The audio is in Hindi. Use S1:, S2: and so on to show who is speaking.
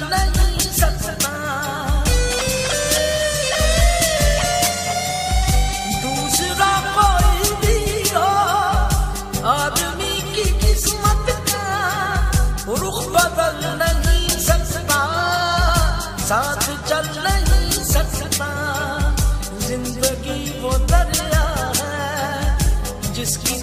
S1: नहीं सकता। दूसरा कोई भी हो आदमी की किस्मत का रुख बदल नहीं सकता, साथ चल नहीं सकता। जिंदगी वो दरिया है जिसकी